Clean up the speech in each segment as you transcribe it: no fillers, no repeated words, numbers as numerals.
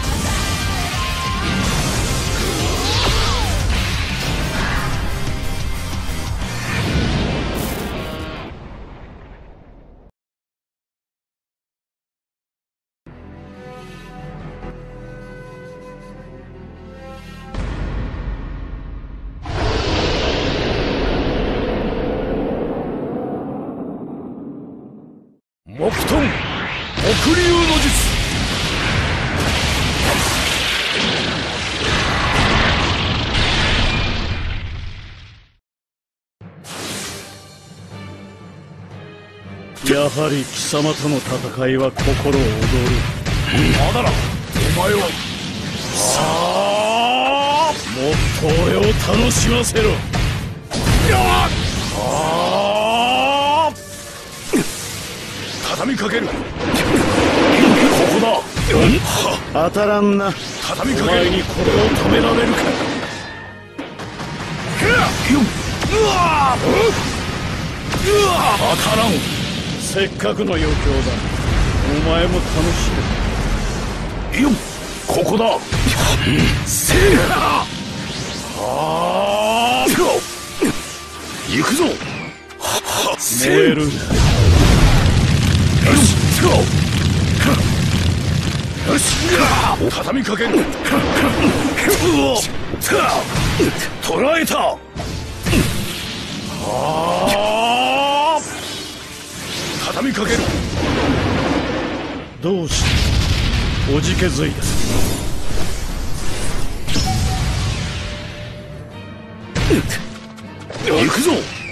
木遁黒竜の術。やはり貴様との戦いは心躍る。まだだ、お前は。さあ、もっと俺を楽しませろ。畳みかける。ここだ。当たらんな。畳みかける。お前にこれを止められるか。当たらん。せっかくの余興だ。お前も楽しめ。よっ、ここだ。せいや。行くぞ。燃える。よし、よし、畳みかける。捕らえた。畳みかける。どうしておじけづいた。行くぞ。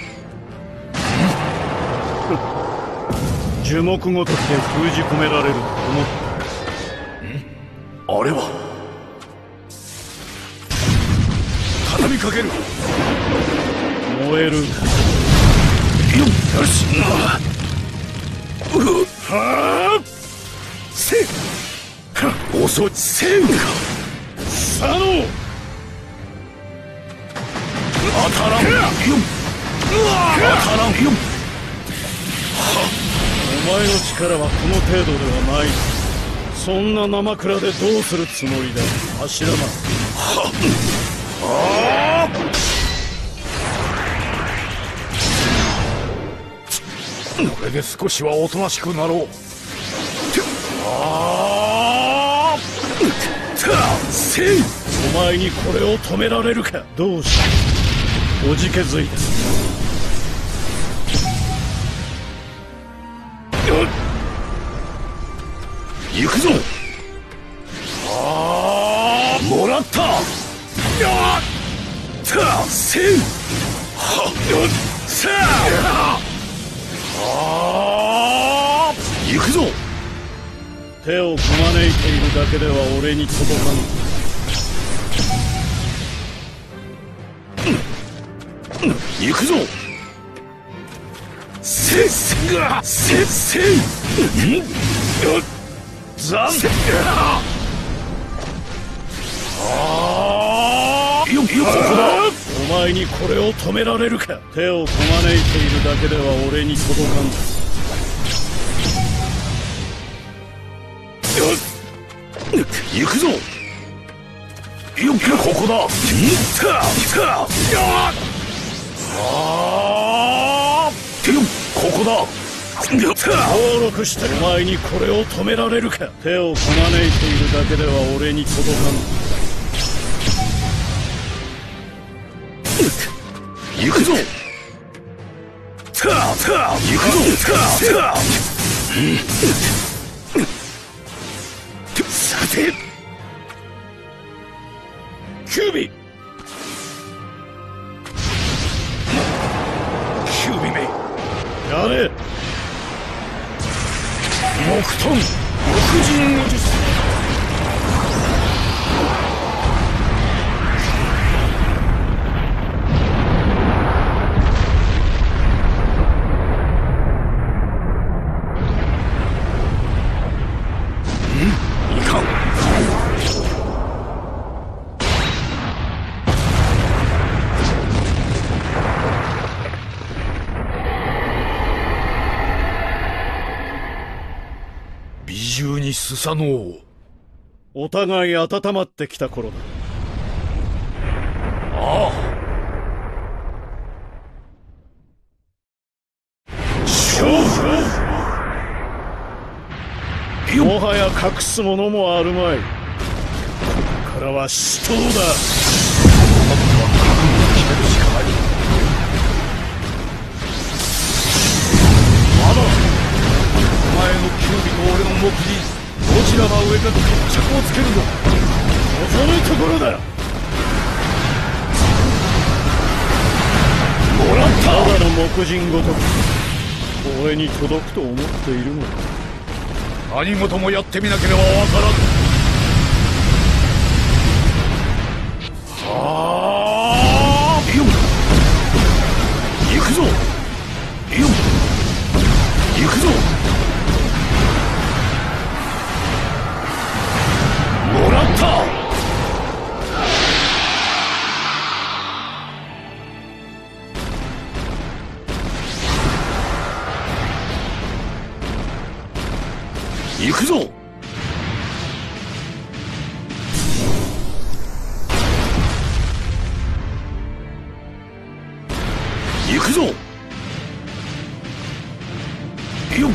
樹木ごときで封じ込められると思った。あれは畳みかける。燃える。よし。はあ、せっ遅い。せんか佐野。当たらん。当たらん。お前の力はこの程度ではない。そんな生倉でどうするつもりだ、柱間。これで少しはおとなしくなろう。お前にこれを止められるか。どうしたおじけづいた。行くぞ。もらった。せん。行くぞ。手をこまねいているだけでは俺に届かぬ。行くぞ。せっ残念。ここだ。お前にこれを止められるか。手をこまねいているだけでは俺に届かん。行くぞ。ここだ。ここだ。登録して。お前にこれを止められるか。手をこまねいているだけでは俺に届かん。行くぞ。行くぞ。さて、キュービめ、やれ。木遁極人の術。いかん。美獣にスサノオ、 お互い温まってきた頃だ。 ああ。勝負。 もはや隠すものもあるまい。ここからは死闘だ。 あとは覚悟を決めるしかない。まだお前のキュービと俺の目にどちらが上か決着をつけるんだ。 望むところだ。 もらった。 ただの木人ごとく俺に届くと思っているのか。 何事もやってみなければわからん。はあ。よっ行くぞ。よっ行くぞ。もらった。行くぞ。行くぞ。よっ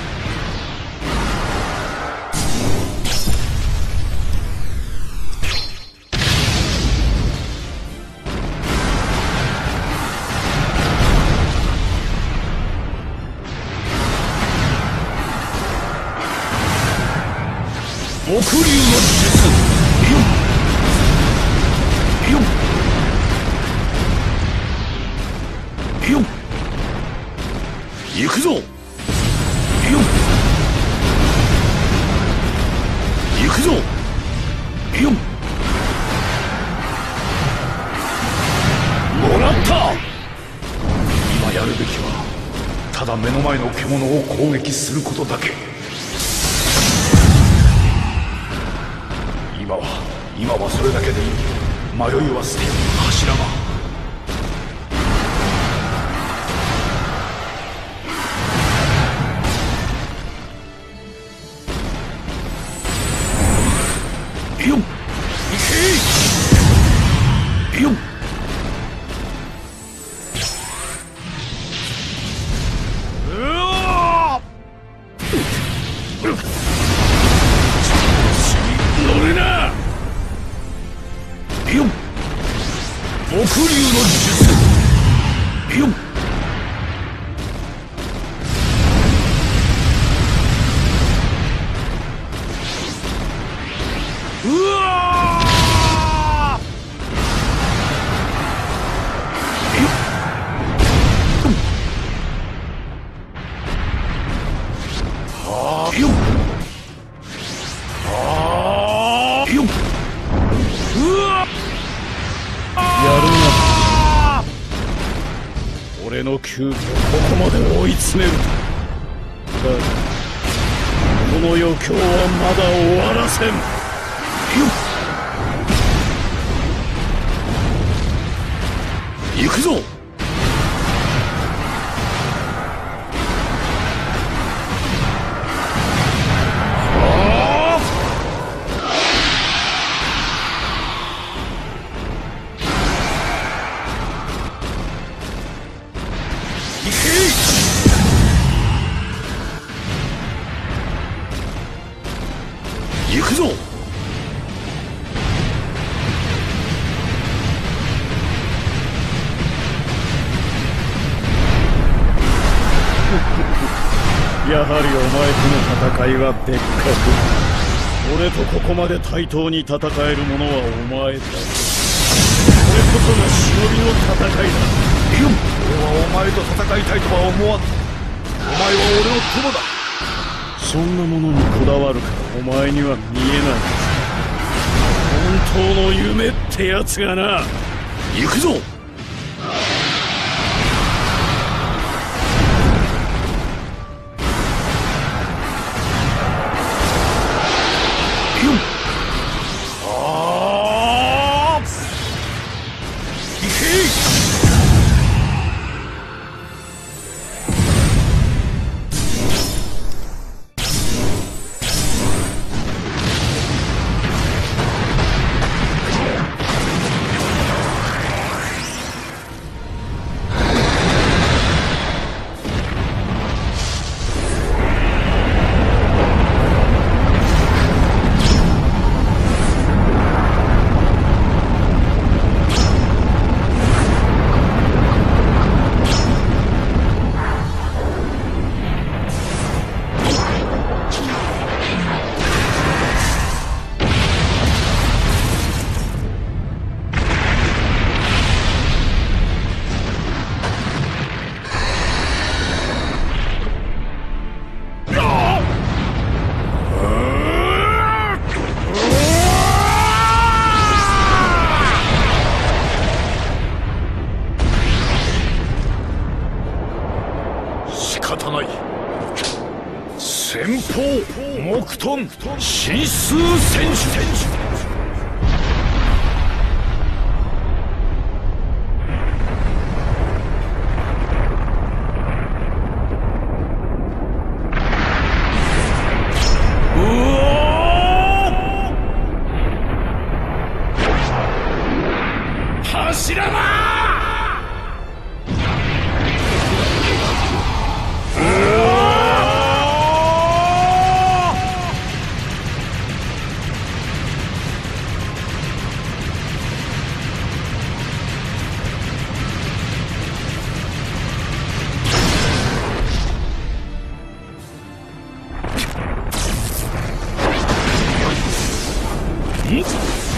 黒龍の術。よっよっよっ行くぞ。よっ行くぞ。よっもらった。今やるべきはただ目の前の獣を攻撃することだけ。今はそれだけでいい。迷いは捨て柱が。よっ行け。よっ乗るな。よっ木龍の術。よっうわー。よっはあ。よっはあ。よっうわやるな。俺のキューブをここまで追い詰めると。だがこの余興はまだ終わらせん。 よっ行くぞ。行くぞ。 やはりお前との戦いは別格。俺とここまで対等に戦える者はお前だ。これこそが忍びの戦いだ。 俺はお前と戦いたいとは思わん。お前は俺の友だ。 そんなものにこだわるからお前には見えない。本当の夢ってやつがな。 行くぞ。 トン神数選手。柱間ん